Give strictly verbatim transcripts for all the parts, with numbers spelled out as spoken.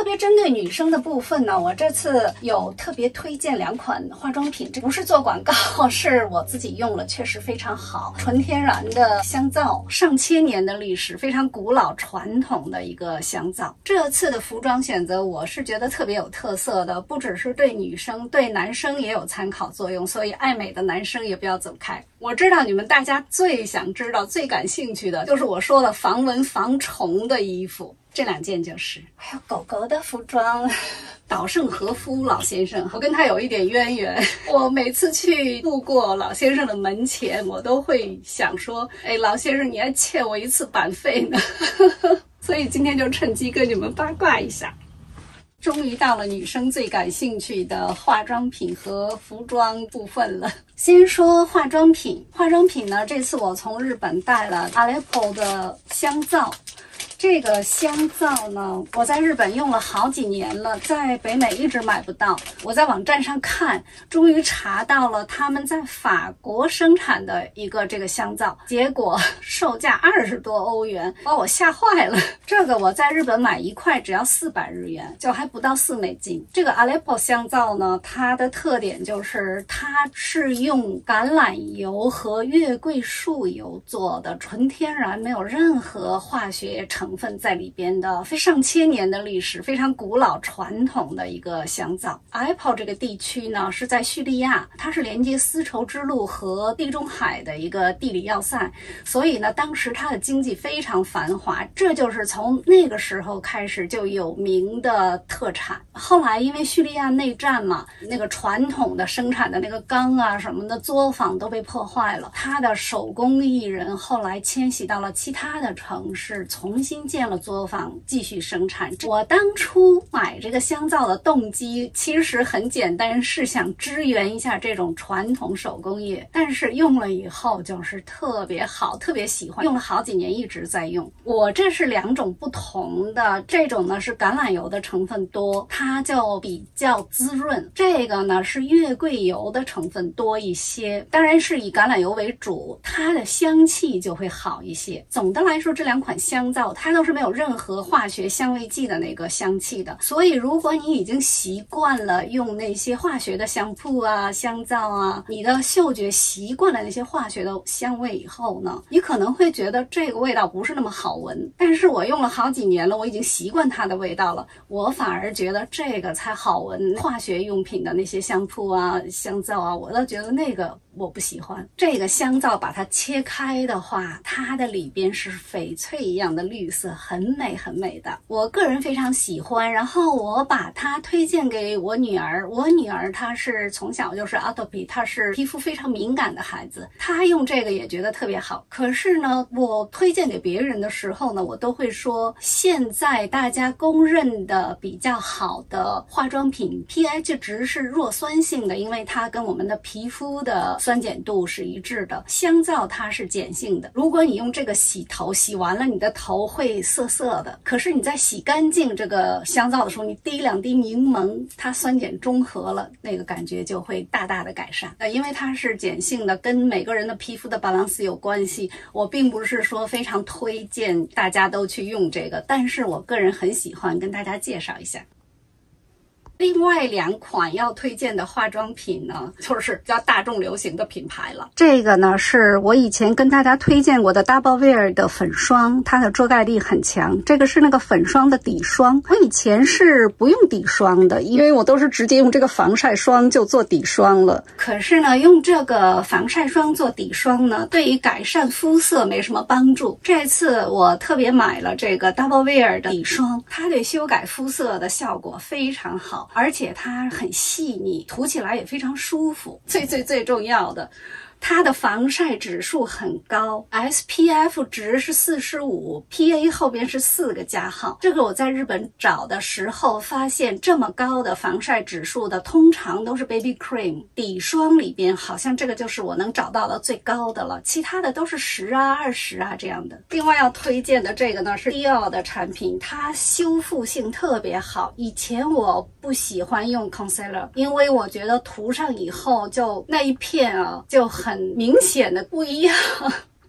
别针对女生的部分呢，我这次有特别推荐两款化妆品，这不是做广告，是我自己用了，确实非常好。纯天然的香皂，上千年的历史，非常古老传统的一个香皂。这次的服装选择，我是觉得特别有特色的，不只是对女生，对男生也有参考作用，所以爱美的男生也不要走开。我知道你们大家最想知道、最感兴趣的就是我说的防蚊防虫的衣服。这两件就是，还有狗狗的服装，稻盛和夫老先生，我跟他有一点渊源。我每次去路过老先生的门前，我都会想说，哎，老先生你还欠我一次版费呢。所以今天就趁机跟你们八卦一下。终于到了女生最感兴趣的化妆品和服装部分了。先说化妆品，化妆品呢，这次我从日本带了 Aleppo 的香皂。这个香皂呢，我在日本用了好几年了，在北美一直买不到。我在网站上看，终于查到了他们在法国生产的一个这个香皂，结果售价二十多欧元，把我吓坏了。这个我在日本买一块只要四百日元，就还不到四美金。这个 Aleppo 香皂呢，它的特点就是它是用橄榄油和月桂树油做的，纯天然，没有任何化学成成分在里边的，非上千年的历史，非常古老传统的一个香皂。Aleppo 这个地区呢是在叙利亚，它是连接丝绸之路和地中海的一个地理要塞，所以呢当时它的经济非常繁华，这就是从那个时候开始就有名的特产。后来因为叙利亚内战嘛，那个传统的生产的那个缸啊什么的作坊都被破坏了，它的手工艺人后来迁徙到了其他的城市，重新建了作坊继续生产。我当初买这个香皂的动机其实很简单，是想支援一下这种传统手工业，但是用了以后就是特别好，特别喜欢，用了好几年一直在用。我这是两种不同的，这种呢是橄榄油的成分多，它就比较滋润，这个呢是月桂油的成分多一些，当然是以橄榄油为主，它的香气就会好一些。总的来说，这两款香皂它都是没有任何化学香味剂的那个香气的，所以如果你已经习惯了用那些化学的香铺啊、香皂啊，你的嗅觉习惯了那些化学的香味以后呢，你可能会觉得这个味道不是那么好闻。但是我用了好几年了，我已经习惯它的味道了，我反而觉得这个才好闻。化学用品的那些香铺啊、香皂啊，我都觉得那个我不喜欢。这个香皂把它切开的话，它的里边是翡翠一样的绿色，很美很美的，我个人非常喜欢。然后我把它推荐给我女儿，我女儿她是从小就是 atopy， 她是皮肤非常敏感的孩子，她用这个也觉得特别好。可是呢，我推荐给别人的时候呢，我都会说现在大家公认的比较好的化妆品 pH 值是弱酸性的，因为它跟我们的皮肤的酸碱度是一致的。香皂它是碱性的，如果你用这个洗头，洗完了你的头会涩涩的，可是你在洗干净这个香皂的时候，你滴两滴柠檬，它酸碱中和了，那个感觉就会大大的改善。呃，因为它是碱性的，跟每个人的皮肤的 balance 有关系。我并不是说非常推荐大家都去用这个，但是我个人很喜欢，跟大家介绍一下。另外两款要推荐的化妆品呢，就是比较大众流行的品牌了。这个呢是我以前跟大家推荐过的 Double Wear 的粉霜，它的遮盖力很强。这个是那个粉霜的底霜，我以前是不用底霜的，因为我都是直接用这个防晒霜就做底霜了。可是呢，用这个防晒霜做底霜呢，对于改善肤色没什么帮助。这次我特别买了这个 Double Wear 的底霜，它对修改肤色的效果非常好，而且它很细腻，涂起来也非常舒服。最最最重要的，它的防晒指数很高 ，S P F 值是四十五 ，P A 后边是四个加号。这个我在日本找的时候发现，这么高的防晒指数的通常都是 baby cream 底霜里边，好像这个就是我能找到的最高的了，其他的都是十啊、二十啊这样的。另外要推荐的这个呢是 Dior 的产品，它修复性特别好。以前我不喜欢用 concealer， 因为我觉得涂上以后就那一片啊就很很明显的不一样。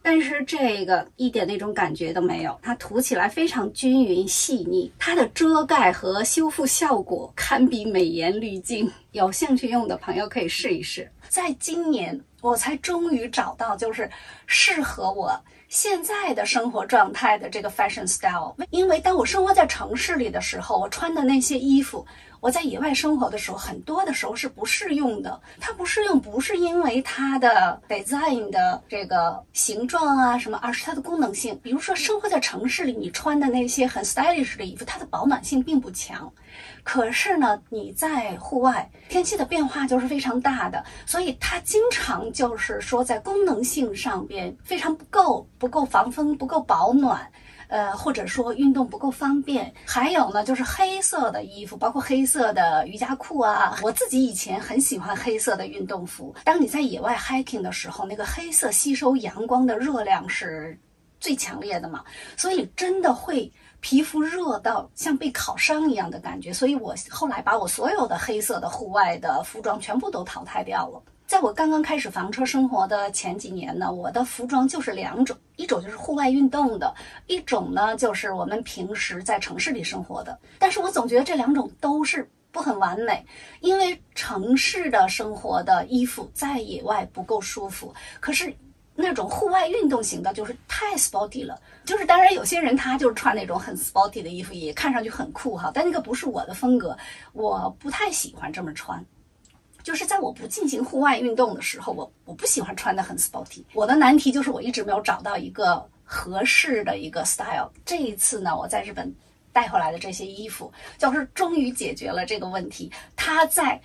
但是这个一点那种感觉都没有，它涂起来非常均匀细腻，它的遮盖和修复效果堪比美颜滤镜。有兴趣用的朋友可以试一试。在今年我才终于找到就是适合我现在的生活状态的这个 fashion style。 因为当我生活在城市里的时候，我穿的那些衣服，我在野外生活的时候很多的时候是不适用的。它不适用不是因为它的 design 的这个形状啊什么，而是它的功能性。比如说生活在城市里，你穿的那些很 stylish 的衣服，它的保暖性并不强。可是呢，你在户外，天气的变化就是非常大的，所以它经常就是说在功能性上边非常不够，不够防风，不够保暖，呃，或者说运动不够方便。还有呢，就是黑色的衣服，包括黑色的瑜伽裤啊。我自己以前很喜欢黑色的运动服。当你在野外 hiking 的时候，那个黑色吸收阳光的热量是最强烈的嘛，所以真的会皮肤热到像被烤伤一样的感觉。所以我后来把我所有的黑色的户外的服装全部都淘汰掉了。在我刚刚开始房车生活的前几年呢，我的服装就是两种，一种就是户外运动的，一种呢就是我们平时在城市里生活的。但是我总觉得这两种都是不很完美，因为城市的生活的衣服在野外不够舒服，可是那种户外运动型的就是太 sporty 了。就是当然有些人他就是穿那种很 sporty 的衣服，也看上去很酷哈，但那个不是我的风格，我不太喜欢这么穿。就是在我不进行户外运动的时候，我我不喜欢穿的很 sporty。我的难题就是我一直没有找到一个合适的一个 style。这一次呢，我在日本带回来的这些衣服，就是终于解决了这个问题。它在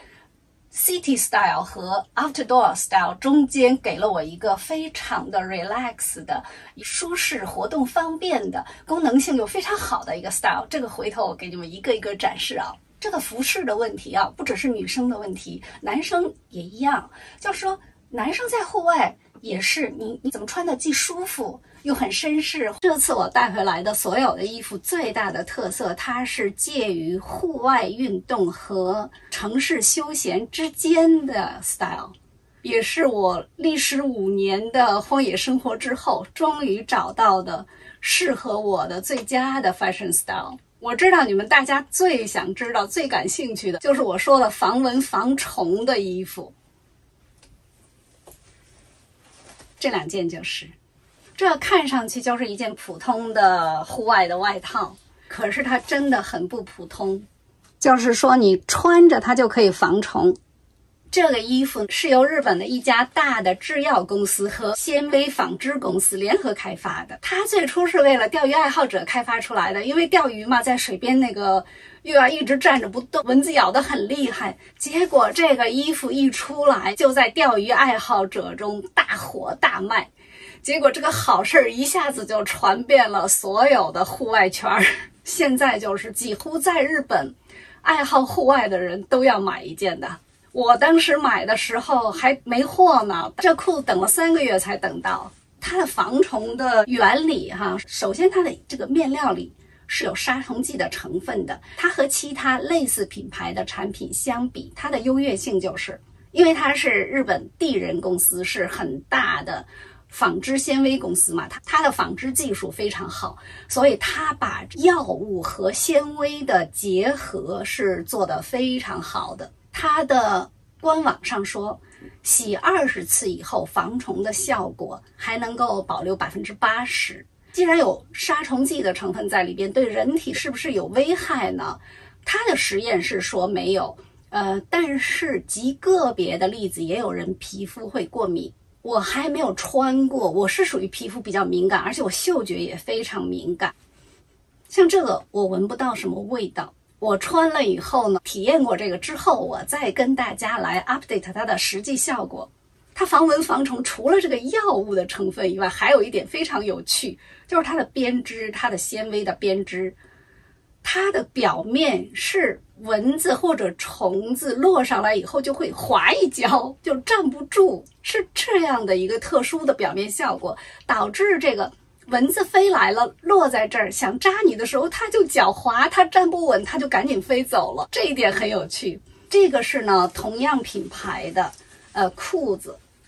city style 和 outdoor style 中间给了我一个非常的 relax 的、舒适、活动方便的、功能性又非常好的一个 style。这个回头我给你们一个一个展示啊。这个服饰的问题啊，不只是女生的问题，男生也一样。就是说，男生在户外也是你你怎么穿的既舒服又很绅士。这次我带回来的所有的衣服最大的特色，它是介于户外运动和城市休闲之间的 style， 也是我历时五年的荒野生活之后终于找到的适合我的最佳的 fashion style。我知道你们大家最想知道、最感兴趣的就是我说的防蚊防虫的衣服。这两件就是，这看上去就是一件普通的户外的外套，可是它真的很不普通。就是说你穿着它就可以防虫。这个衣服是由日本的一家大的制药公司和纤维纺织公司联合开发的。它最初是为了钓鱼爱好者开发出来的，因为钓鱼嘛，在水边那个又要一直站着不动，蚊子咬得很厉害。结果这个衣服一出来，就在钓鱼爱好者中大火大卖。结果这个好事一下子就传遍了所有的户外圈儿。现在就是几乎在日本，爱好户外的人都要买一件的。我当时买的时候还没货呢，这裤等了三个月才等到。它的防虫的原理哈，首先它的这个面料里是有杀虫剂的成分的。它和其他类似品牌的产品相比，它的优越性就是因为它是日本地人公司，是很大的纺织纤维公司嘛，它它的纺织技术非常好，所以它把药物和纤维的结合是做得非常好的。它的官网上说，洗二十次以后，防虫的效果还能够保留百分之八十。既然有杀虫剂的成分在里边，对人体是不是有危害呢？它的实验是说没有，呃，但是极个别的例子也有人皮肤会过敏。我还没有穿过，我是属于皮肤比较敏感，而且我嗅觉也非常敏感。像这个我闻不到什么味道。我穿了以后呢，体验过这个之后，我再跟大家来 update 它的实际效果。它防蚊防虫除了这个药物的成分以外，还有一点非常有趣，就是它的编织，它的纤维的编织，它的表面是蚊子或者虫子落上来以后就会滑一跤，就站不住，是这样的一个特殊的表面效果，导致这个蚊子飞来了，落在这儿想扎你的时候，它就脚滑，它站不稳，它就赶紧飞走了。这一点很有趣。这个是呢同样品牌的呃裤子，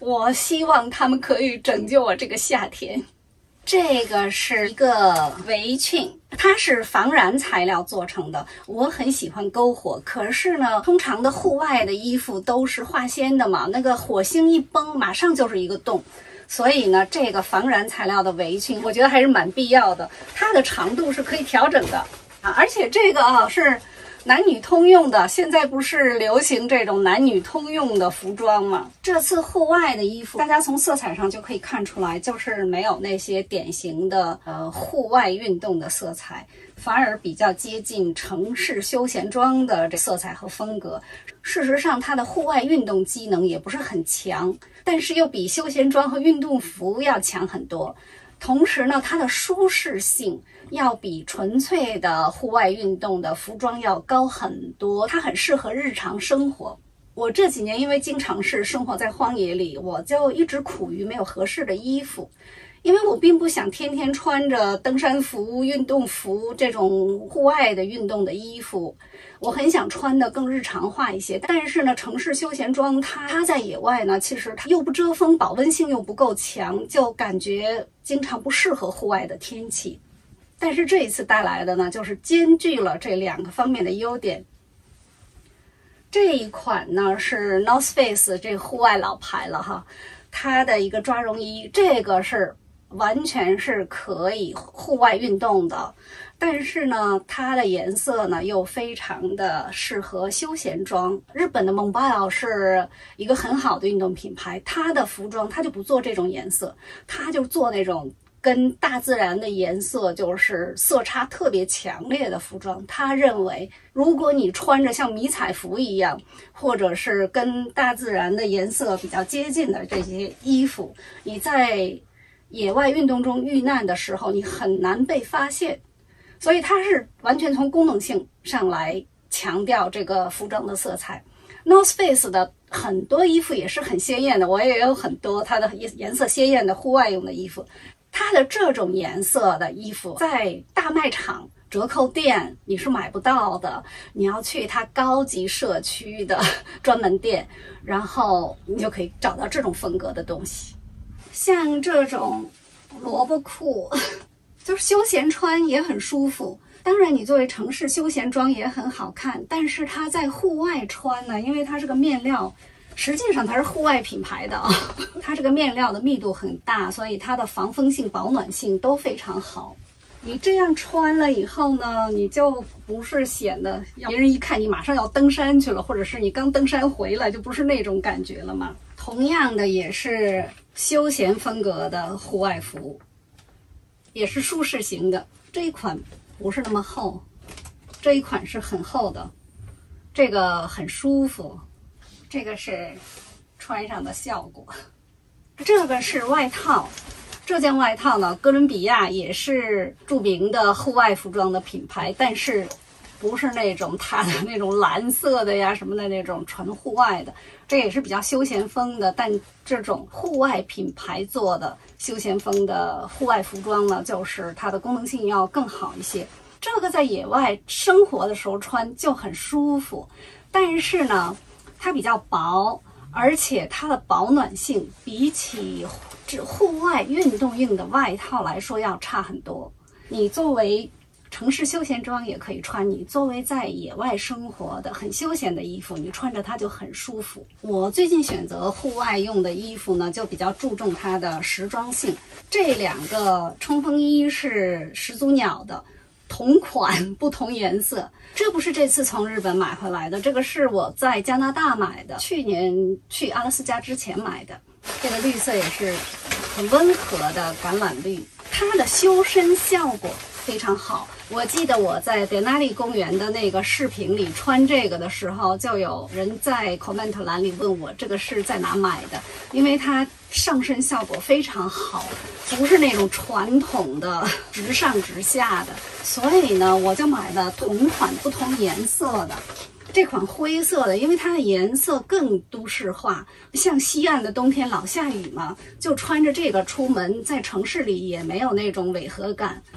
我希望他们可以拯救我这个夏天。这个是一个围裙，它是防燃材料做成的。我很喜欢篝火，可是呢，通常的户外的衣服都是化纤的嘛，那个火星一崩，马上就是一个洞。所以呢，这个防燃材料的围裙，我觉得还是蛮必要的。它的长度是可以调整的啊，而且这个啊是男女通用的，现在不是流行这种男女通用的服装吗？这次户外的衣服，大家从色彩上就可以看出来，就是没有那些典型的呃户外运动的色彩，反而比较接近城市休闲装的这色彩和风格。事实上，它的户外运动机能也不是很强，但是又比休闲装和运动服要强很多。同时呢，它的舒适性要比纯粹的户外运动的服装要高很多，它很适合日常生活。我这几年因为经常是生活在荒野里，我就一直苦于没有合适的衣服，因为我并不想天天穿着登山服、运动服这种户外的运动的衣服，我很想穿的更日常化一些。但是呢，城市休闲装它它在野外呢，其实它又不遮风，保温性又不够强，就感觉经常不适合户外的天气。但是这一次带来的呢，就是兼具了这两个方面的优点。这一款呢是 North Face 这户外老牌了哈，它的一个抓绒衣，这个是完全是可以户外运动的，但是呢，它的颜色呢又非常的适合休闲装。日本的 Mobile 是一个很好的运动品牌，它的服装它就不做这种颜色，它就做那种跟大自然的颜色就是色差特别强烈的服装。他认为，如果你穿着像迷彩服一样，或者是跟大自然的颜色比较接近的这些衣服，你在野外运动中遇难的时候，你很难被发现。所以它是完全从功能性上来强调这个服装的色彩。North Face 的很多衣服也是很鲜艳的，我也有很多它的颜色鲜艳的户外用的衣服。它的这种颜色的衣服在大卖场、折扣店你是买不到的，你要去它高级社区的专门店，然后你就可以找到这种风格的东西。像这种萝卜裤，就是休闲穿也很舒服。当然，你作为城市休闲装也很好看，但是它在户外穿呢，因为它是个面料。实际上它是户外品牌的啊，它这个面料的密度很大，所以它的防风性、保暖性都非常好。你这样穿了以后呢，你就不是显得别人一看你马上要登山去了，或者是你刚登山回来，就不是那种感觉了嘛。同样的也是休闲风格的户外服，也是舒适型的。这一款不是那么厚，这一款是很厚的，这个很舒服。这个是穿上的效果。这个是外套，这件外套呢，哥伦比亚也是著名的户外服装的品牌，但是不是那种它的那种蓝色的呀什么的那种纯户外的，这也是比较休闲风的。但这种户外品牌做的休闲风的户外服装呢，就是它的功能性要更好一些。这个在野外生活的时候穿就很舒服，但是呢它比较薄，而且它的保暖性比起指户外运动用的外套来说要差很多。你作为城市休闲装也可以穿，你作为在野外生活的很休闲的衣服，你穿着它就很舒服。我最近选择户外用的衣服呢，就比较注重它的时装性。这两个冲锋衣是始祖鸟的，同款不同颜色，这不是这次从日本买回来的，这个是我在加拿大买的，去年去阿拉斯加之前买的。这个绿色也是很温和的橄榄绿，它的修身效果非常好。我记得我在典纳利公园的那个视频里穿这个的时候，就有人在 comment 栏里问我这个是在哪买的，因为它上身效果非常好，不是那种传统的直上直下的，所以呢我就买了同款不同颜色的。这款灰色的，因为它的颜色更都市化，像西岸的冬天老下雨嘛，就穿着这个出门，在城市里也没有那种违和感。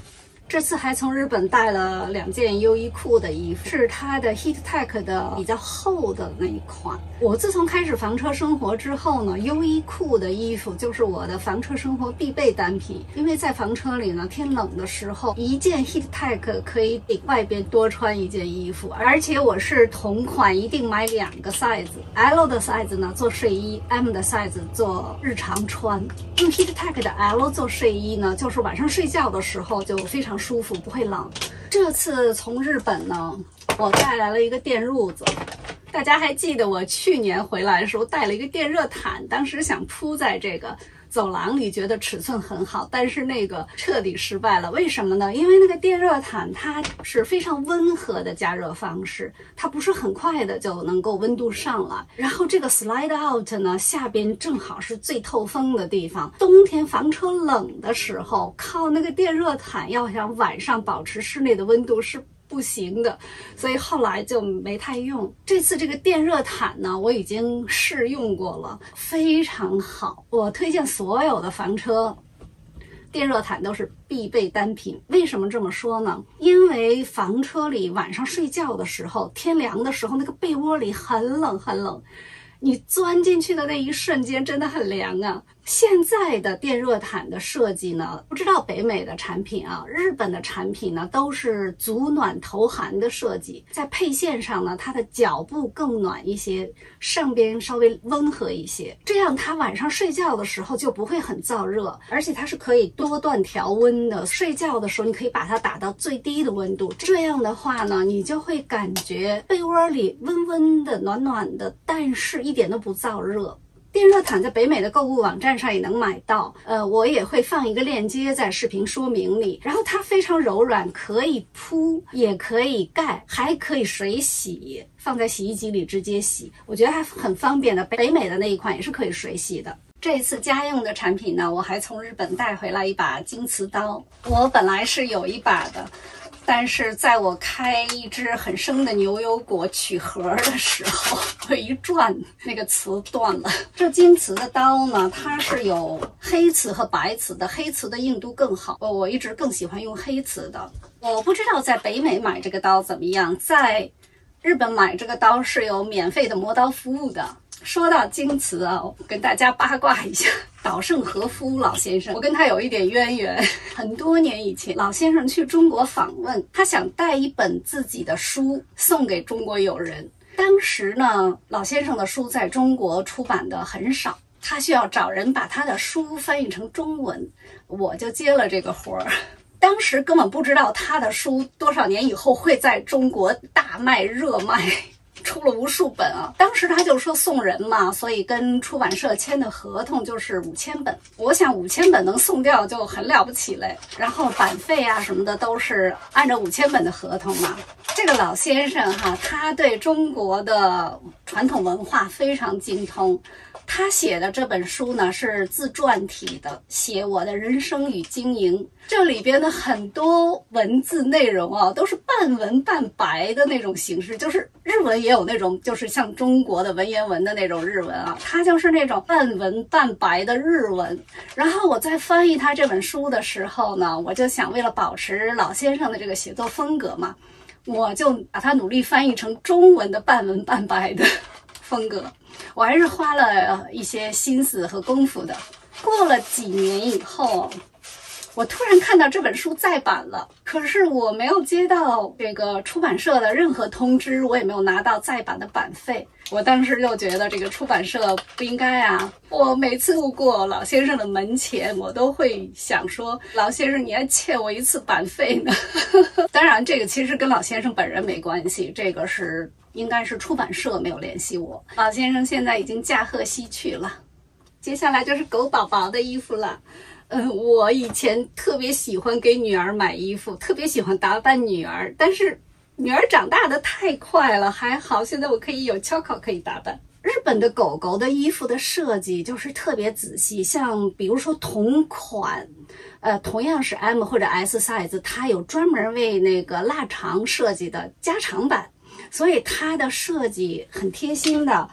这次还从日本带了两件优衣库的衣服，是它的 Heattech 的比较厚的那一款。我自从开始房车生活之后呢，优衣库的衣服就是我的房车生活必备单品。因为在房车里呢，天冷的时候，一件 Heattech 可以比外边多穿一件衣服，而且我是同款一定买两个 size，L 的 size 呢做睡衣 ，M 的 size 做日常穿。用 Heattech 的 L 做睡衣呢，就是晚上睡觉的时候就非常舒服，不会冷。这次从日本呢，我带来了一个电褥子。大家还记得我去年回来的时候带了一个电热毯，当时想铺在这个走廊里，觉得尺寸很好，但是那个彻底失败了。为什么呢？因为那个电热毯它是非常温和的加热方式，它不是很快的就能够温度上来。然后这个 slide out 呢，下边正好是最透风的地方。冬天房车冷的时候，靠那个电热毯要想晚上保持室内的温度是不行的，所以后来就没太用。这次这个电热毯呢，我已经试用过了，非常好。我推荐所有的房车电热毯都是必备单品。为什么这么说呢？因为房车里晚上睡觉的时候，天凉的时候，那个被窝里很冷很冷，你钻进去的那一瞬间真的很凉啊。现在的电热毯的设计呢，不知道北美的产品啊，日本的产品呢都是足暖头寒的设计，在配线上呢，它的脚部更暖一些，上边稍微温和一些，这样它晚上睡觉的时候就不会很燥热，而且它是可以多段调温的。睡觉的时候你可以把它打到最低的温度，这样的话呢，你就会感觉被窝里温温的、暖暖的，但是一点都不燥热。电热毯在北美的购物网站上也能买到，呃，我也会放一个链接在视频说明里。然后它非常柔软，可以铺，也可以盖，还可以水洗，放在洗衣机里直接洗，我觉得还很方便的。北美的那一款也是可以水洗的。这次家用的产品呢，我还从日本带回来一把京瓷刀。我本来是有一把的，但是在我开一只很生的牛油果取盒的时候，我一转，那个瓷断了。这京瓷的刀呢，它是有黑瓷和白瓷的，黑瓷的硬度更好，我一直更喜欢用黑瓷的。我不知道在北美买这个刀怎么样，在日本买这个刀是有免费的磨刀服务的。说到京瓷啊，我跟大家八卦一下，稻盛和夫老先生，我跟他有一点渊源。很多年以前，老先生去中国访问，他想带一本自己的书送给中国友人。当时呢，老先生的书在中国出版的很少，他需要找人把他的书翻译成中文，我就接了这个活儿。当时根本不知道他的书多少年以后会在中国大卖热卖，出了无数本啊！当时他就说送人嘛，所以跟出版社签的合同就是五千本。我想五千本能送掉就很了不起嘞。然后版费啊什么的都是按照五千本的合同嘛。这个老先生哈，他对中国的传统文化非常精通。他写的这本书呢是自传体的，写我的人生与经营。这里边的很多文字内容啊，都是半文半白的那种形式，就是日文也有那种，就是像中国的文言文的那种日文啊，它就是那种半文半白的日文。然后我在翻译他这本书的时候呢，我就想为了保持老先生的这个写作风格嘛，我就把它努力翻译成中文的半文半白的风格，我还是花了一些心思和功夫的。过了几年以后，我突然看到这本书再版了，可是我没有接到这个出版社的任何通知，我也没有拿到再版的版费。我当时就觉得这个出版社不应该啊！我每次路过老先生的门前，我都会想说，老先生你还欠我一次版费呢。当然这个其实跟老先生本人没关系，这个是应该是出版社没有联系我。老先生现在已经驾鹤西去了。接下来就是狗宝宝的衣服了。嗯，我以前特别喜欢给女儿买衣服，特别喜欢打扮女儿，但是女儿长大的太快了，还好现在我可以有Choco可以打扮。日本的狗狗的衣服的设计就是特别仔细，像比如说同款，呃，同样是 M 或者 S size， 它有专门为那个腊肠设计的加长版，所以它的设计很贴心的。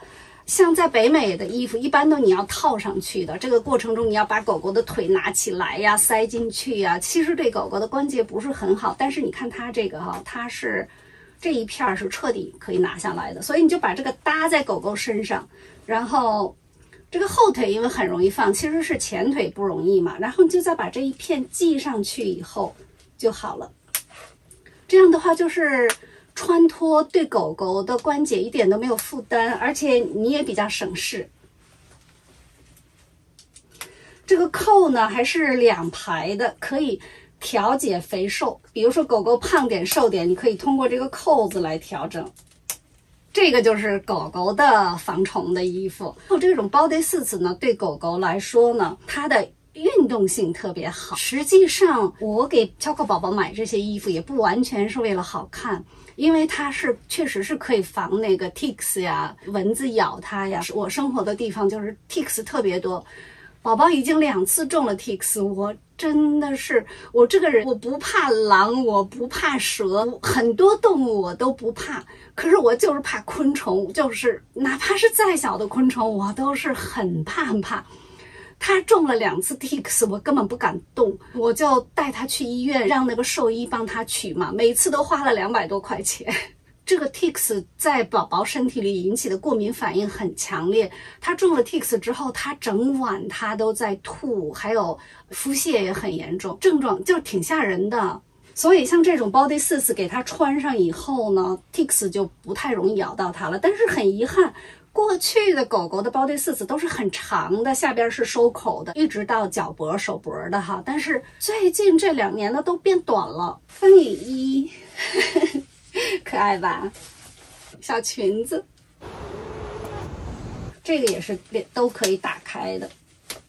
像在北美的衣服，一般都你要套上去的，这个过程中你要把狗狗的腿拿起来呀，塞进去呀，其实对狗狗的关节不是很好。但是你看它这个哈，它是这一片是彻底可以拿下来的，所以你就把这个搭在狗狗身上，然后这个后腿因为很容易放，其实是前腿不容易嘛，然后你就再把这一片系上去以后就好了。这样的话就是穿脱对狗狗的关节一点都没有负担，而且你也比较省事。这个扣呢还是两排的，可以调节肥瘦，比如说狗狗胖点瘦点，你可以通过这个扣子来调整。这个就是狗狗的防虫的衣服。这种 body suits 呢，对狗狗来说呢，它的运动性特别好。实际上我给巧克宝宝买这些衣服也不完全是为了好看，因为它是确实是可以防那个 ticks 呀，蚊子咬它呀。我生活的地方就是 ticks 特别多，宝宝已经两次中了 ticks， 我真的是，我这个人我不怕狼，我不怕蛇，很多动物我都不怕，可是我就是怕昆虫，就是哪怕是再小的昆虫我都是很怕很怕。他中了两次 ticks， 我根本不敢动，我就带他去医院，让那个兽医帮他取嘛，每次都花了两百多块钱。这个 ticks 在宝宝身体里引起的过敏反应很强烈，他中了 ticks 之后，他整晚他都在吐，还有腹泻也很严重，症状就挺吓人的。所以像这种 body suits 给他穿上以后呢 ，ticks 就不太容易咬到他了。但是很遗憾，过去的狗狗的 body suits 都是很长的，下边是收口的，一直到脚脖、手脖的哈。但是最近这两年呢，都变短了。翻雨衣，可爱吧？小裙子，这个也是都可以打开的，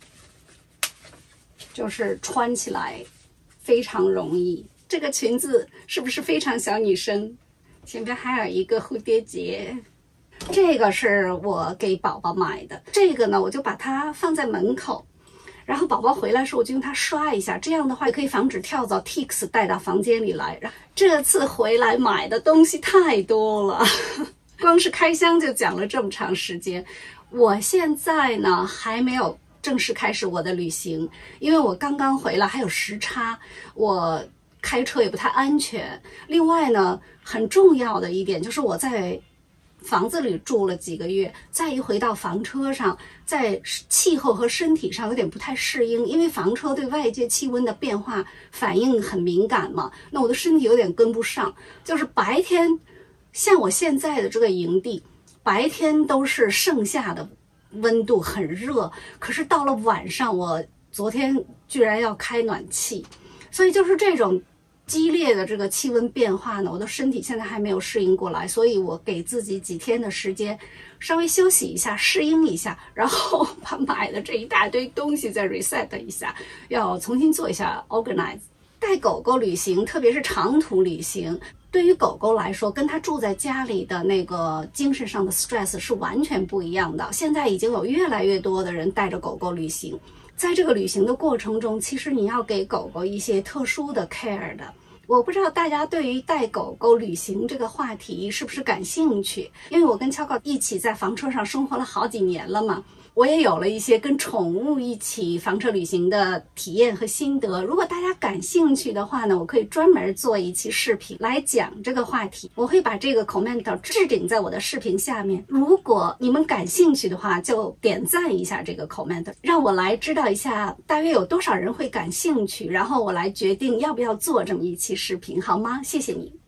就是穿起来非常容易。这个裙子是不是非常小女生？前边还有一个蝴蝶结。这个是我给宝宝买的，这个呢我就把它放在门口，然后宝宝回来时候我就用它刷一下，这样的话也可以防止跳蚤 ticks 带到房间里来。这次回来买的东西太多了，光是开箱就讲了这么长时间。我现在呢还没有正式开始我的旅行，因为我刚刚回来，还有时差，我开车也不太安全。另外呢，很重要的一点就是我在房子里住了几个月，再一回到房车上，在气候和身体上有点不太适应，因为房车对外界气温的变化反应很敏感嘛，那我的身体有点跟不上。就是白天，像我现在的这个营地，白天都是盛夏的温度，很热，可是到了晚上，我昨天居然要开暖气，所以就是这种激烈的这个气温变化呢，我的身体现在还没有适应过来，所以我给自己几天的时间，稍微休息一下，适应一下，然后把买的这一大堆东西再 reset 一下，要重新做一下 organize。带狗狗旅行，特别是长途旅行，对于狗狗来说，跟它住在家里的那个精神上的 stress 是完全不一样的。现在已经有越来越多的人带着狗狗旅行。在这个旅行的过程中，其实你要给狗狗一些特殊的 care 的。我不知道大家对于带狗狗旅行这个话题是不是感兴趣？因为我跟巧克一起在房车上生活了好几年了嘛，我也有了一些跟宠物一起房车旅行的体验和心得。如果大家感兴趣的话呢，我可以专门做一期视频来讲这个话题，我会把这个 comment 置顶在我的视频下面。如果你们感兴趣的话，就点赞一下这个 comment， 让我来知道一下大约有多少人会感兴趣，然后我来决定要不要做这么一期视频，好吗？谢谢你。